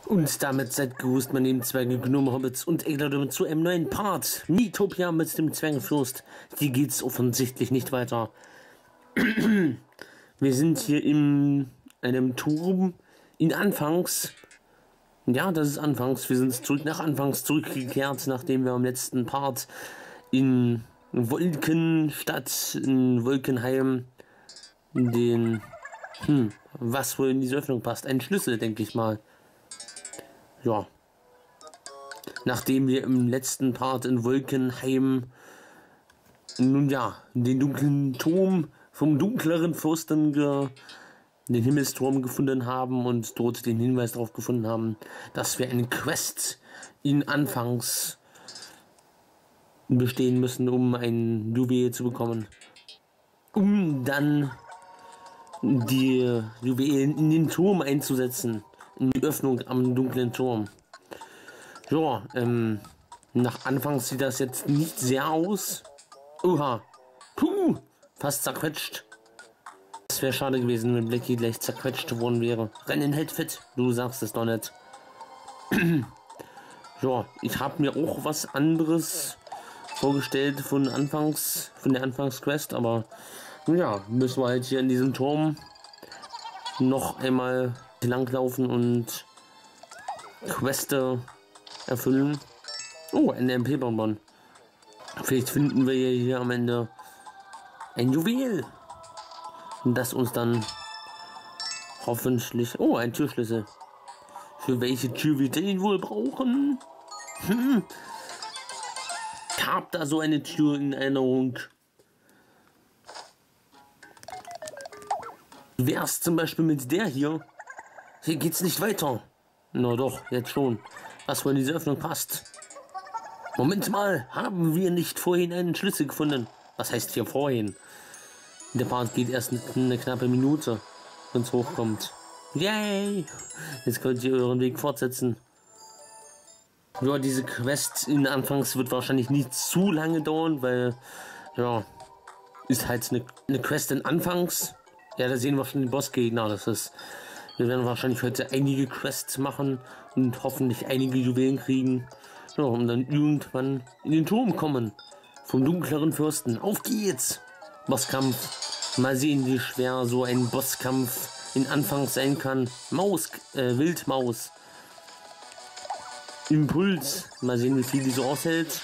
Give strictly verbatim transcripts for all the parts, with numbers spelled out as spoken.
Und damit seid gegrüßt, meine lieben Zwerge, Gnome, Hobbits und Egler zu einem neuen Part. Miitopia mit dem Zwergenfürst. Hier geht's offensichtlich nicht weiter. Wir sind hier in einem Turm in Anfangs. Ja, das ist Anfangs. Wir sind zurück nach Anfangs zurückgekehrt, nachdem wir im letzten Part in Wolkenstadt, in Wolkenheim, den, hm, was wohl in diese Öffnung passt. Ein Schlüssel, denke ich mal. Ja. Nachdem wir im letzten Part in Wolkenheim, nun ja, den dunklen Turm vom dunkleren Fürsten, ge, den Himmelsturm gefunden haben und dort den Hinweis darauf gefunden haben, dass wir eine Quest in Anfangs bestehen müssen, um ein Juwel zu bekommen. Um dann die Juwelen in den Turm einzusetzen. In die Öffnung am dunklen Turm. Ja, ähm, nach Anfangs sieht das jetzt nicht sehr aus. Oha. Puh, fast zerquetscht. Das wäre schade gewesen, wenn Blackie gleich zerquetscht worden wäre. Rennen hält fit, du sagst es doch nicht. Ja, ich habe mir auch was anderes vorgestellt von Anfangs, von der Anfangsquest, aber ja, müssen wir halt hier in diesem Turm noch einmal langlaufen und Queste erfüllen. Oh, ein M P-Bonbon. Vielleicht finden wir hier am Ende ein Juwel, das uns dann hoffentlich... Oh, ein Türschlüssel. Für welche Tür wir den wohl brauchen? Hm. Ich hab da so eine Tür in Erinnerung. Wär's zum Beispiel mit der hier? Hier geht's nicht weiter. Na doch, jetzt schon. Was wohl in diese Öffnung passt. Moment mal, haben wir nicht vorhin einen Schlüssel gefunden? Was heißt hier vorhin? Der Part geht erst eine knappe Minute, wenn es hochkommt. Yay! Jetzt könnt ihr euren Weg fortsetzen. Ja, diese Quest in Anfangs wird wahrscheinlich nicht zu lange dauern, weil, ja, ist halt eine, eine Quest in Anfangs. Ja, da sehen wir schon den Bossgegner. Das ist, wir werden wahrscheinlich heute einige Quests machen und hoffentlich einige Juwelen kriegen. Ja, und dann irgendwann in den Turm kommen. Vom dunkleren Fürsten. Auf geht's! Bosskampf. Mal sehen, wie schwer so ein Bosskampf in Anfangs sein kann. Maus, äh, Wildmaus. Impuls. Mal sehen, wie viel die so aushält.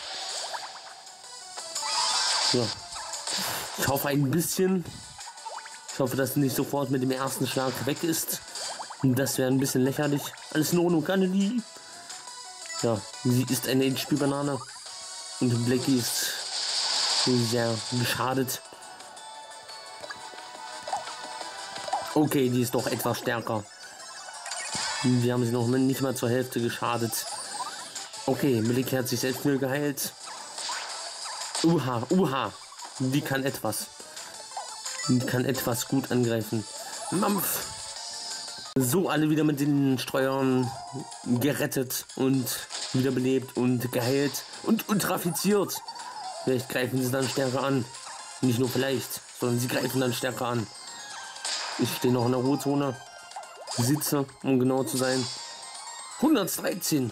Ja. Ich hoffe ein bisschen. Ich hoffe, dass sie nicht sofort mit dem ersten Schlag weg ist. Das wäre ein bisschen lächerlich. Alles in Ordnung, Anneli. Ja, sie ist eine H P-Banane. Und Blackie ist sehr geschadet. Okay, die ist doch etwas stärker. Wir haben sie noch nicht mal zur Hälfte geschadet. Okay, Blackie hat sich selbst nur geheilt. Uha, uha. Die kann etwas. Die kann etwas gut angreifen. Mampf. So, alle wieder mit den Streuern gerettet und wiederbelebt und geheilt und ultrafiziert. Vielleicht greifen sie dann stärker an. Nicht nur vielleicht, sondern sie greifen dann stärker an. Ich stehe noch in der Ruhezone. Sitze, um genau zu sein. hundertdreizehn.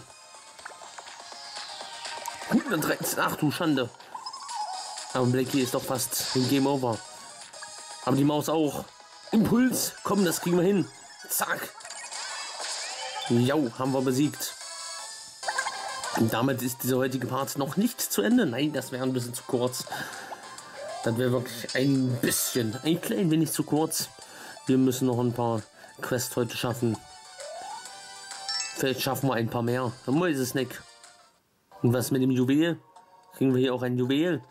hundertdreizehn. Ach du Schande. Aber Blackie ist doch fast ein Game Over. Aber die Maus auch. Impuls. Komm, das kriegen wir hin. Zack. Jo, haben wir besiegt. Und damit ist dieser heutige Part noch nicht zu Ende. Nein, das wäre ein bisschen zu kurz. Das wäre wirklich ein bisschen, ein klein wenig zu kurz. Wir müssen noch ein paar Quests heute schaffen. Vielleicht schaffen wir ein paar mehr. Ein Mäusesnack. Und was mit dem Juwel? Kriegen wir hier auch ein Juwel?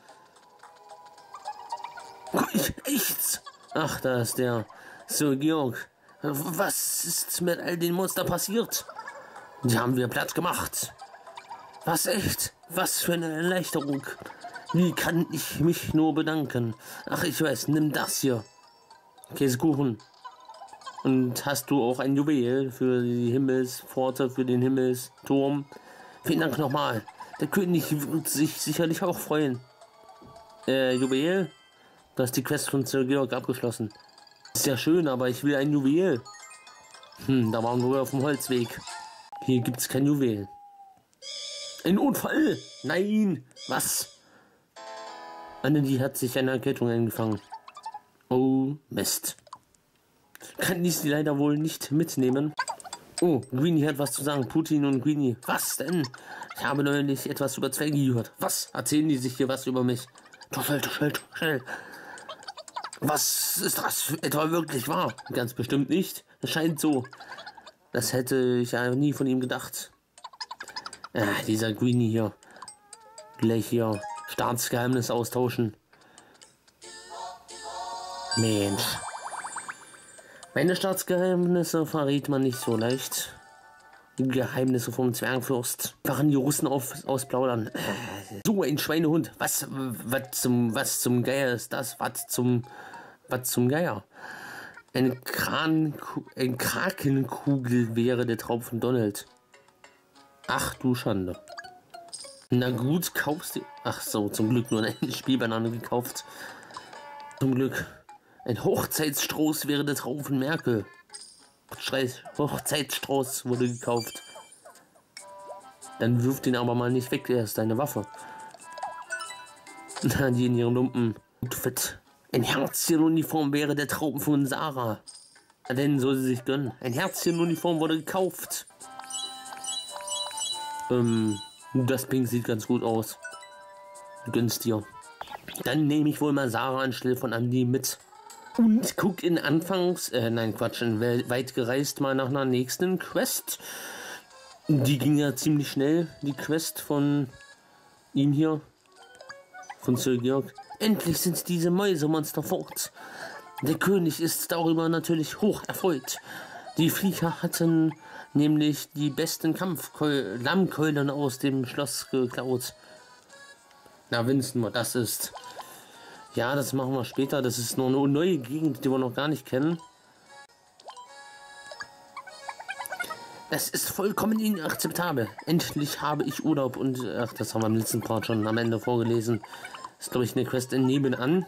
Echt? Ach, da ist der Sir Georg. Was ist mit all den Monstern passiert? Die haben wir platt gemacht. Was echt? Was für eine Erleichterung. Wie kann ich mich nur bedanken? Ach, ich weiß, nimm das hier. Käsekuchen. Und hast du auch ein Juwel für die Himmelspforte, für den Himmelsturm? Vielen Dank nochmal. Der König wird sich sicherlich auch freuen. Äh, Juwel? Du hast die Quest von Sir Georg abgeschlossen. Ist ja schön, aber ich will ein Juwel. Hm, da waren wir auf dem Holzweg. Hier gibt's kein Juwel. Ein Unfall! Nein! Was? Annelie hat sich eine Erkältung eingefangen. Oh, Mist. Kann dies die leider wohl nicht mitnehmen. Oh, Greenie hat was zu sagen. Putin und Greenie. Was denn? Ich habe neulich etwas über Zwerge gehört. Was? Erzählen die sich hier was über mich? Doch schnell, doch schnell, doch schnell. Was ist das etwa wirklich wahr? Ganz bestimmt nicht. Es scheint so. Das hätte ich ja nie von ihm gedacht. Ah, dieser Greenie hier. Gleich hier Staatsgeheimnis austauschen. Mensch. Meine Staatsgeheimnisse verrät man nicht so leicht. Die Geheimnisse vom Zwergenfürst. Waren die Russen auf, ausplaudern. Äh, so ein Schweinehund. Was, was zum, was zum Geier ist das? Was zum, was zum Geier? Eine Kran, ein Krakenkugel wäre der Traum von Donald. Ach du Schande. Na gut, kaufst du... Ach so, zum Glück nur eine Spielbanane gekauft. Zum Glück. Ein Hochzeitsstrauß wäre der Traum von Merkel. Hochzeitsstrauß wurde gekauft. Dann wirft ihn aber mal nicht weg, er ist deine Waffe. Na, die in ihrem Lumpen. Outfit. Ein Herzchenuniform wäre der Traum von Sarah. Na denn, soll sie sich gönnen. Ein Herzchenuniform wurde gekauft. Ähm, das Pink sieht ganz gut aus. Gönnst dir. Dann nehme ich wohl mal Sarah anstelle von Andy mit. Und guck in Anfangs, äh, nein Quatsch, in weit gereist mal nach einer nächsten Quest. Die ging ja ziemlich schnell, die Quest von ihm hier, von Sir Georg. Endlich sind diese Mäusemonster fort. Der König ist darüber natürlich hoch erfreut. Die Flieger hatten nämlich die besten Kampflammkeulen aus dem Schloss geklaut. Na, Winston, was das ist. Ja, das machen wir später. Das ist noch eine neue Gegend, die wir noch gar nicht kennen. Das ist vollkommen inakzeptabel. Endlich habe ich Urlaub und... Ach, das haben wir im letzten Part schon am Ende vorgelesen. Das ist, glaube ich, eine Quest in nebenan.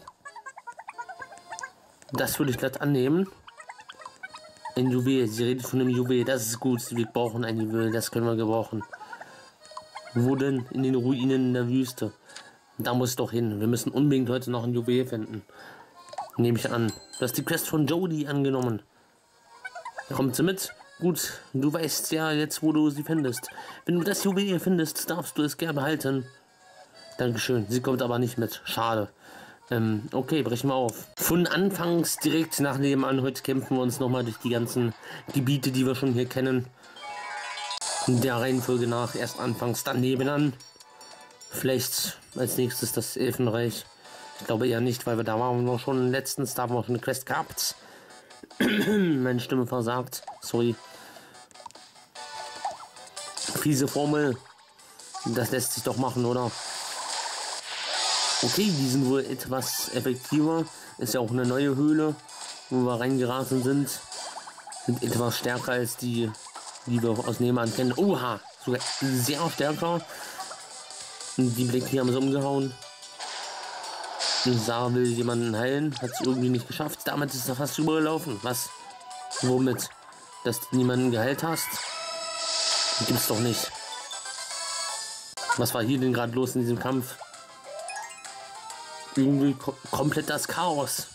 Das würde ich glatt annehmen. Ein Juwel. Sie redet von einem Juwel. Das ist gut. Wir brauchen ein Juwel. Das können wir gebrauchen. Wo denn? In den Ruinen der Wüste. Da muss doch hin. Wir müssen unbedingt heute noch ein Juwel finden. Nehme ich an. Du hast die Quest von Jodie angenommen. Kommt sie mit? Gut, du weißt ja jetzt, wo du sie findest. Wenn du das Juwel findest, darfst du es gerne behalten. Dankeschön. Sie kommt aber nicht mit. Schade. Ähm, okay, brechen wir auf. Von Anfangs direkt nach nebenan. Heute kämpfen wir uns nochmal durch die ganzen Gebiete, die wir schon hier kennen. In der Reihenfolge nach. Erst anfangs, dann nebenan. Vielleicht als nächstes das Elfenreich. Ich glaube eher nicht, weil wir da waren wir schon letztens, da haben wir schon eine Quest gehabt. Meine Stimme versagt. Sorry. Fiese Formel. Das lässt sich doch machen, oder? Okay, die sind wohl etwas effektiver. Ist ja auch eine neue Höhle, wo wir reingeraten sind. Sind etwas stärker als die, die wir aus nebenan kennen. Oha, sogar sehr stärker. Die Blicke hier haben sie umgehauen. Sarah will jemanden heilen, hat es irgendwie nicht geschafft. Damit ist er fast übergelaufen. Was? Womit? Dass du niemanden geheilt hast? Gibt's doch nicht. Was war hier denn gerade los in diesem Kampf? Irgendwie kom komplett das Chaos.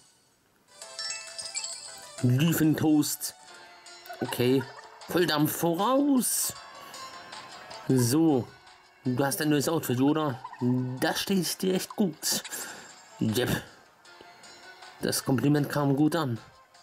Liefentoast. Okay. Volldampf voraus. So. Du hast ein neues Outfit, oder? Das steht dir echt gut. Yep. Das Kompliment kam gut an.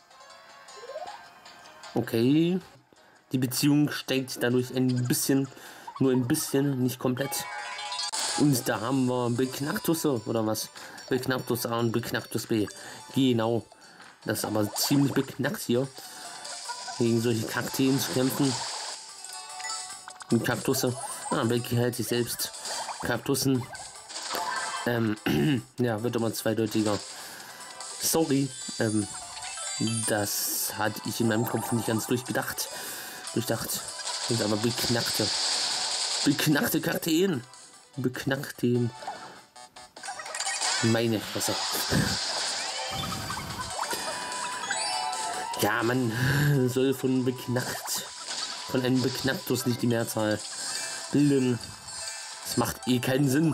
Okay. Die Beziehung steigt dadurch ein bisschen, nur ein bisschen, nicht komplett. Und da haben wir Beknacktusse, oder was? Beknacktus A und Beknacktus B. Genau. Das ist aber ziemlich beknackt hier. Gegen solche Kakteen zu kämpfen. Und Kaktusse. Ah, Becky hält sich selbst. Kaktussen. Ähm, ja, wird immer zweideutiger. Sorry. Ähm, das hatte ich in meinem Kopf nicht ganz durchgedacht. Durchdacht. Sind aber beknackte. Beknackte Kakteen. Beknackten. Meine Fresse. Ja, man soll von beknackt von einem Beknacktus nicht die Mehrzahl bilden. Das macht eh keinen Sinn.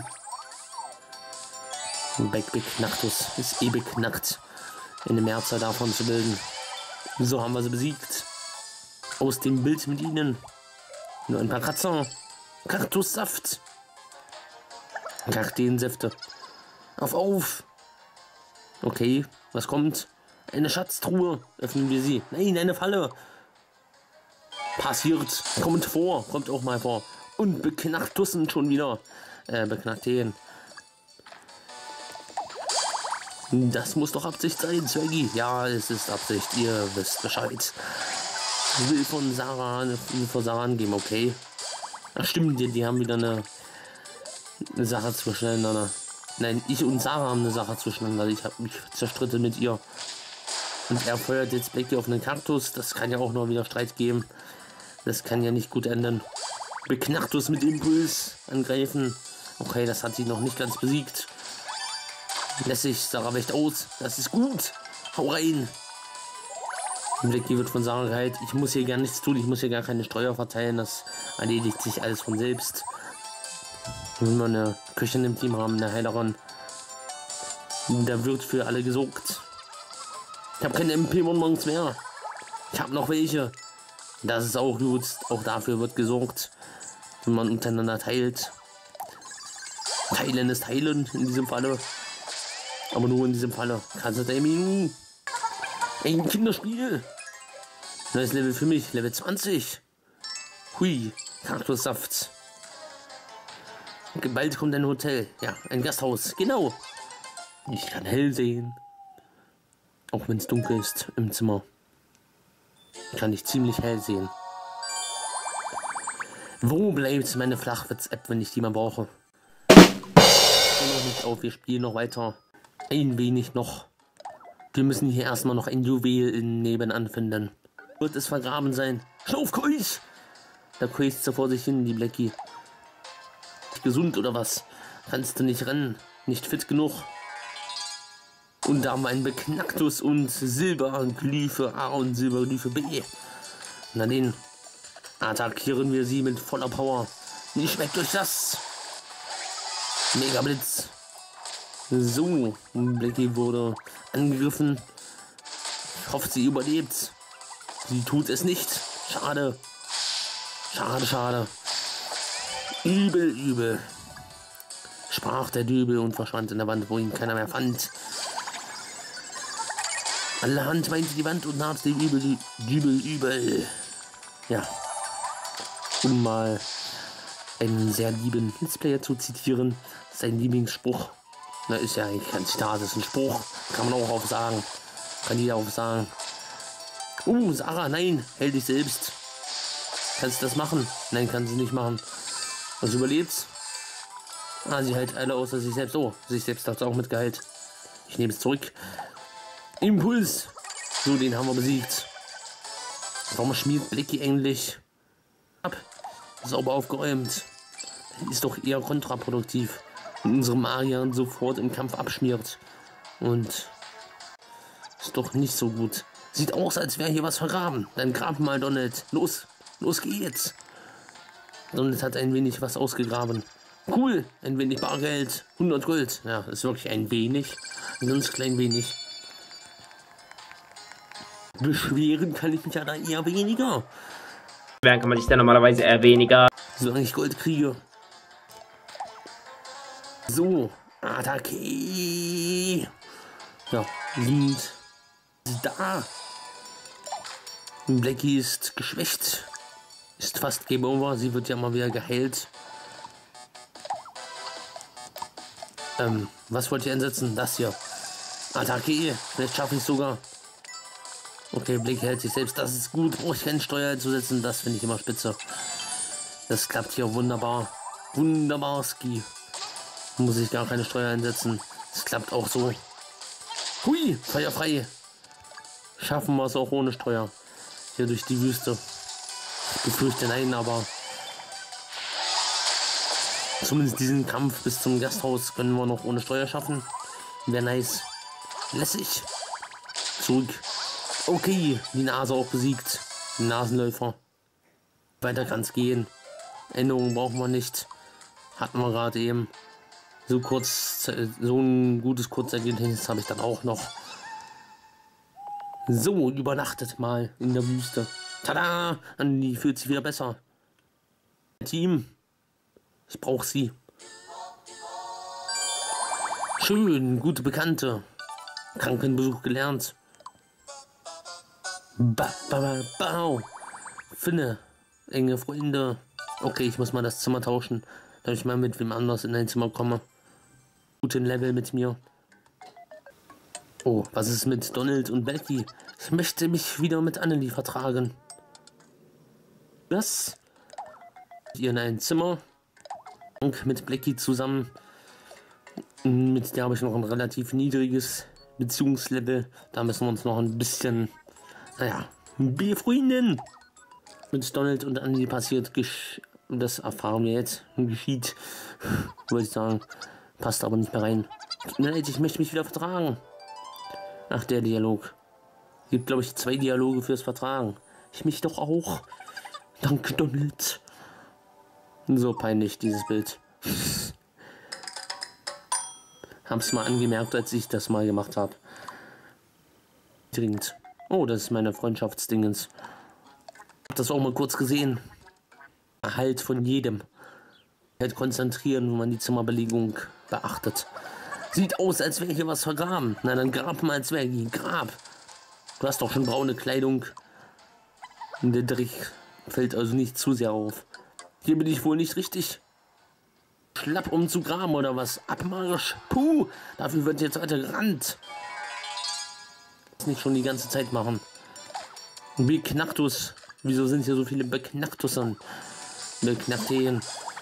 Ein Be Beknacktus ist eh beknackt, eine Mehrzahl davon zu bilden. So haben wir sie besiegt. Aus dem Bild mit ihnen. Nur ein paar Kratzer. Kaktussaft. Kakteensäfte. Auf, auf. Okay, was kommt? Eine Schatztruhe. Öffnen wir sie. Nein, eine Falle. Passiert. Kommt vor. Kommt auch mal vor. Und Beknacktussen schon wieder. Äh, Beknackteen. Das muss doch Absicht sein, Zwergi. Ja, es ist Absicht. Ihr wisst Bescheid. Ich will von Sarah eine von Sarah angeben, okay. Ach stimmt, die, die haben wieder eine, eine Sache zwischeneinander. Nein, ich und Sarah haben eine Sache zwischeneinander. Ich habe mich zerstritten mit ihr. Und er feuert jetzt Blackie auf einen Kaktus. Das kann ja auch noch wieder Streit geben. Das kann ja nicht gut enden. Beknacktus mit Impuls angreifen. Okay, das hat sie noch nicht ganz besiegt. Lässig, Sarah weicht aus. Das ist gut. Hau rein. Blackie wird von Sarah geheilt. Ich muss hier gar nichts tun. Ich muss hier gar keine Steuer verteilen. Das erledigt sich alles von selbst. Wenn wir eine Köchin im Team haben, eine Heilerin, da wird für alle gesorgt. Ich habe keine M P-Bonbons mehr. Ich habe noch welche. Das ist auch gut. Auch dafür wird gesorgt, wenn man untereinander teilt. Teilen ist heilen in diesem Falle. Aber nur in diesem Falle. Kannst du Termin. Ein Kinderspiel. Neues Level für mich. Level zwanzig. Hui. Kaktussaft. Bald kommt ein Hotel. Ja, ein Gasthaus. Genau. Ich kann hell sehen. Auch wenn es dunkel ist im Zimmer. Kann ich ziemlich hell sehen. Wo bleibt meine Flachwitz-App, wenn ich die mal brauche? Ich noch nicht auf. Wir spielen noch weiter. Ein wenig noch. Wir müssen hier erstmal noch ein Juwel in nebenan finden. Wird es vergraben sein? Schlauf, Keuch! Da keucht sie vor sich hin, die Blackie. Gesund oder was? Kannst du nicht rennen? Nicht fit genug? Und da haben wir einen Beknacktus und Silberglyphe A und Silberglyphe B. Na den attackieren wir sie mit voller Power. Wie schmeckt euch das? Mega Blitz. So, Blackie wurde angegriffen. Ich hoffe, sie überlebt. Sie tut es nicht. Schade. Schade, schade. Übel, übel. Sprach der Dübel und verschwand in der Wand, wo ihn keiner mehr fand. Allerhand meinte die Wand und nahm den Übel, Dübel, übel. Ja. Um mal einen sehr lieben Let's Player zu zitieren. Sein Lieblingsspruch. Na, ist ja eigentlich kein Zitat, das ist ein Spruch. Kann man auch auf sagen. Kann jeder auf sagen. Uh, Sarah, nein, hält dich selbst. Kannst du das machen? Nein, kann sie nicht machen. Was überlebt's? Ah, sie hält alle außer sich selbst. Oh, sich selbst hat es auch mitgeheilt. Ich nehme es zurück. Impuls. So, den haben wir besiegt. Warum schmiert Blackie eigentlich ab? Sauber aufgeräumt. Ist doch eher kontraproduktiv. Und unsere Marian sofort im Kampf abschmiert. Und ist doch nicht so gut. Sieht aus, als wäre hier was vergraben. Dann grab mal, Donald. Los, los geht's. Donald hat ein wenig was ausgegraben. Cool, ein wenig Bargeld. hundert Gold. Ja, ist wirklich ein wenig. Ein ganz klein wenig. Beschweren kann ich mich ja da eher weniger. Beschweren kann man sich da normalerweise eher weniger. Solange ich Gold kriege. So, Attacke. Ja, sind da. Blackie ist geschwächt. Ist fast Game Over. Sie wird ja mal wieder geheilt. Ähm, was wollt ihr einsetzen? Das hier. Attacke. Vielleicht schaffe ich es sogar. Okay, Blackie hält sich selbst. Das ist gut. Brauche ich keine Steuer einzusetzen. Das finde ich immer spitze. Das klappt hier wunderbar. Wunderbar, Ski. Muss ich gar keine Steuer einsetzen. Das klappt auch so. Hui, feuerfrei. Schaffen wir es auch ohne Steuer. Hier durch die Wüste. Ich befürchte nein, aber zumindest diesen Kampf bis zum Gasthaus können wir noch ohne Steuer schaffen. Wäre nice. Lässig. Zurück. Okay, die Nase auch besiegt. Die Nasenläufer. Weiter kann es gehen. Änderungen brauchen wir nicht. Hatten wir gerade eben. So kurz, so ein gutes Kurzergebnis habe ich dann auch noch. So, übernachtet mal in der Wüste. Tada! Andi fühlt sich wieder besser. Team. Ich brauche sie. Schön, gute Bekannte. Krankenbesuch gelernt. Ba, ba, ba, bau. Finne. Enge Freunde. Okay, ich muss mal das Zimmer tauschen, damit ich mal mit wem anders in ein Zimmer komme. Guten Level mit mir. Oh, was ist mit Donald und Becky? Ich möchte mich wieder mit Annelie vertragen. Was? Ihr in ein Zimmer. Und mit Becky zusammen. Mit der habe ich noch ein relativ niedriges Beziehungslevel. Da müssen wir uns noch ein bisschen, naja, befreunden. Mit Donald und Annelie passiert, das erfahren wir jetzt, geschieht, wollte ich sagen. Passt aber nicht mehr rein. Tut mir leid, ich möchte mich wieder vertragen. Ach, der Dialog. Es gibt, glaube ich, zwei Dialoge fürs Vertragen. Ich mich doch auch. Danke, Donald. So peinlich, dieses Bild. Hab's mal angemerkt, als ich das mal gemacht habe. Dringend. Oh, das ist meine Freundschaftsdingens. Hab das auch mal kurz gesehen. Halt von jedem. Halt konzentrieren, wenn man die Zimmerbelegung beachtet. Sieht aus, als wäre hier was vergraben. Na dann grab mal, als wäre hier Grab. Du hast doch schon braune Kleidung. Und der Dreck fällt also nicht zu sehr auf. Hier bin ich wohl nicht richtig. Schlapp, um zu graben oder was? Abmarsch. Puh, dafür wird jetzt weiter gerannt. Das nicht schon die ganze Zeit machen. Beknacktus. Wieso sind hier so viele Beknacktussen? Beknackten.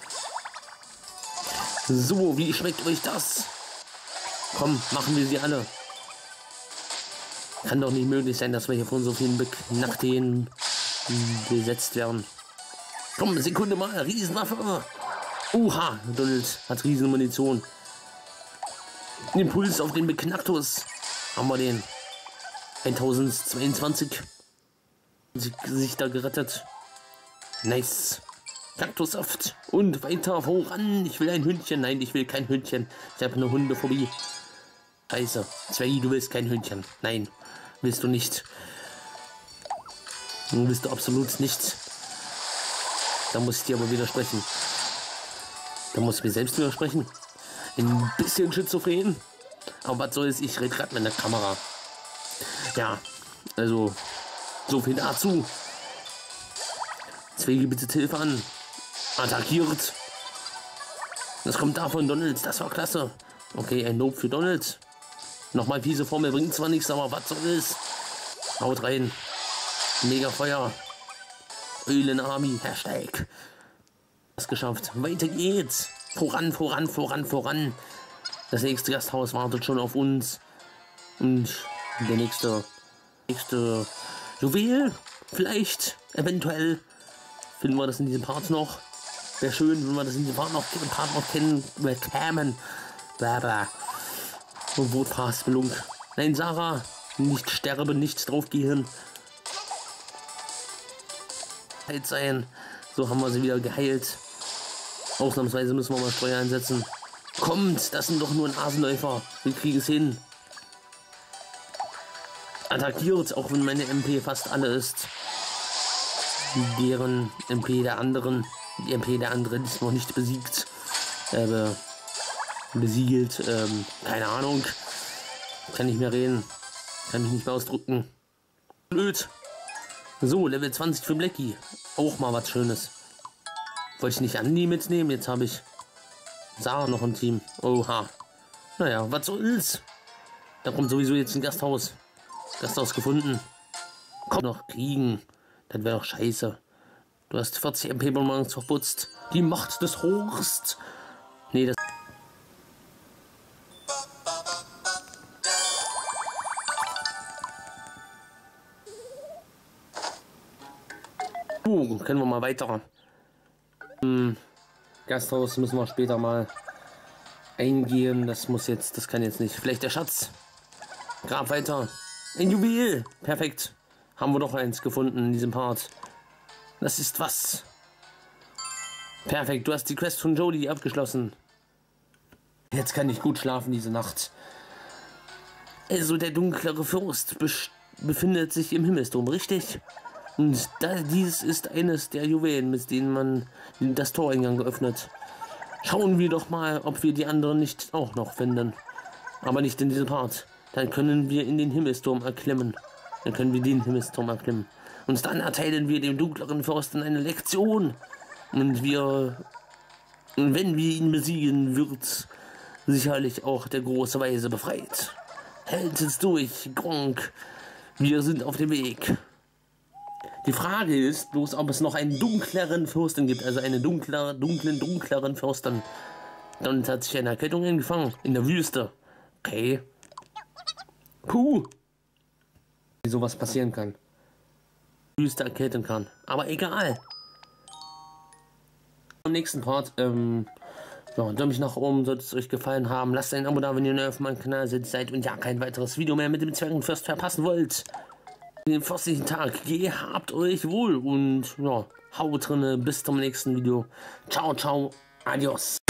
So, wie schmeckt euch das? Komm, machen wir sie alle. Kann doch nicht möglich sein, dass wir hier von so vielen Beknackten besetzt werden. Komm, Sekunde mal, Riesenwaffe. Oha, Donald hat Riesenmunition. Impuls auf den Beknacktus. Haben wir den. tausendzweiundzwanzig. Sich da gerettet. Nice. Kaktussaft. Und weiter voran. Ich will ein Hündchen. Nein, ich will kein Hündchen. Ich habe eine Hundephobie. Scheiße. Zwei, du willst kein Hündchen. Nein, willst du nicht. Du willst du absolut nicht. Da muss ich dir aber widersprechen. Da muss ich mir selbst widersprechen. Ein bisschen schizophren. Aber was soll es? Ich rede gerade mit der Kamera. Ja, also so viel dazu. Zwege bitte Hilfe an. Attackiert. Das kommt da von Donald. Das war klasse. Okay, ein Lob für Donald. Nochmal diese Formel bringt zwar nichts, aber was soll es? Haut rein. Mega Feuer. Ölen Army. Hashtag. Das geschafft. Weiter geht's. Voran, voran, voran, voran. Das nächste Gasthaus wartet schon auf uns. Und der nächste, nächste Juwel. Vielleicht, eventuell. Finden wir das in diesem Part noch. Wäre schön, wenn wir das in diesem Part noch, Part noch kennen, bekämen. Bla Wutfassbelung. Nein, Sarah. Nicht sterben, nicht draufgehen. Heilt sein. So haben wir sie wieder geheilt. Ausnahmsweise müssen wir mal Steuer einsetzen. Kommt, das sind doch nur ein Asenläufer. Wir kriegen es hin. Attackiert, auch wenn meine M P fast alle ist. Deren M P der anderen. Die M P der anderen ist noch nicht besiegt. Äh, besiegelt. Ähm, keine Ahnung. Kann nicht mehr reden. Kann mich nicht mehr ausdrücken. Blöd. So, Level zwanzig für Blackie. Auch mal was Schönes. Wollte ich nicht Andi mitnehmen? Jetzt habe ich Sarah noch im Team. Oha. Naja, was soll's? Da kommt sowieso jetzt ein Gasthaus. Gasthaus gefunden. Komm noch kriegen. Das wäre doch scheiße. Du hast vierzig M P Bonbons verputzt. Die Macht des Horst. Nee, das... Uh, können wir mal weiter. Hm, Gasthaus müssen wir später mal eingehen. Das muss jetzt, das kann jetzt nicht. Vielleicht der Schatz. Grab weiter. Ein Juwel. Perfekt. Haben wir doch eins gefunden in diesem Part. Das ist was. Perfekt, du hast die Quest von Jodie abgeschlossen. Jetzt kann ich gut schlafen diese Nacht. Also der dunklere Fürst befindet sich im Himmelsturm, richtig? Und da, dies ist eines der Juwelen, mit denen man das Toreingang geöffnet. Schauen wir doch mal, ob wir die anderen nicht auch noch finden. Aber nicht in diesem Part. Dann können wir in den Himmelsturm erklimmen. Dann können wir den Himmelsturm erklimmen. Und dann erteilen wir dem dunkleren Fürsten eine Lektion. Und wir, wenn wir ihn besiegen, wird sicherlich auch der große Weise befreit. Hält es durch, Gronk. Wir sind auf dem Weg. Die Frage ist bloß, ob es noch einen dunkleren Fürsten gibt, also einen dunkler, dunklen, dunkleren Fürsten. Dann hat sich eine Erkältung eingefangen, in der Wüste. Okay. Puh. Wie sowas passieren kann. Wüste erkälten kann. Aber egal. Im nächsten Part, ähm, ja, Daumen nach oben, sollte es euch gefallen haben. Lasst ein Abo da, wenn ihr neu auf meinem Kanal seid und ja, kein weiteres Video mehr mit dem Zwergenfürst verpassen wollt. Den frostigen Tag, gehabt euch wohl und ja, haut drinne, bis zum nächsten Video. Ciao, ciao, adios.